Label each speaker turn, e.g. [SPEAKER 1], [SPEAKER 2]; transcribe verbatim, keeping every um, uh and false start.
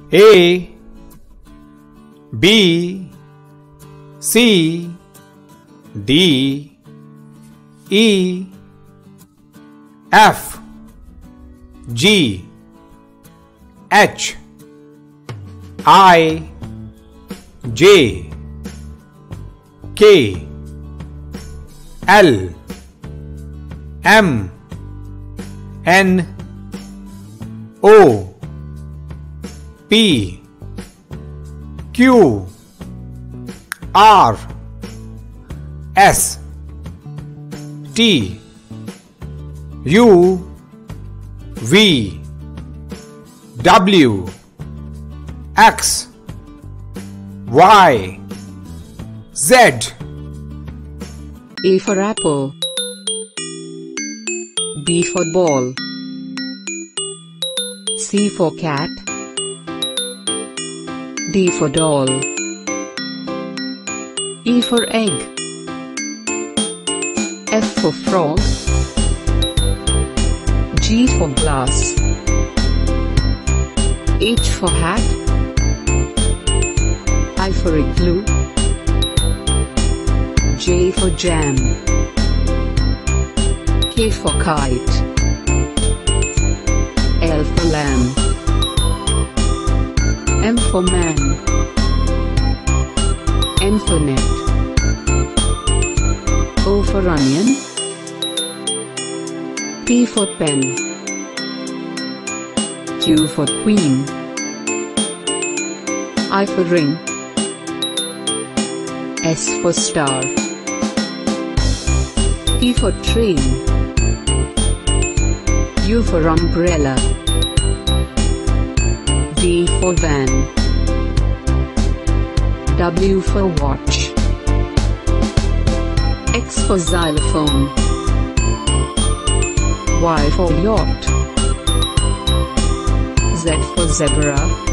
[SPEAKER 1] A, B, C, D, E, F, G, H, I, J, K, L, M, N, O, P, Q, R, S, T, U, V, W, X, Y, Z.
[SPEAKER 2] A for apple, B for ball, C for cat, D for doll, E for egg, F for frog, G for glass, H for hat, I for igloo, J for jam, K for kite, L for lamb, M for man, N for net, O for onion, P for pen, Q for queen, I for ring, S for star, T for train, U for umbrella, V for van, W for watch, X for xylophone, Y for yacht, Z for zebra,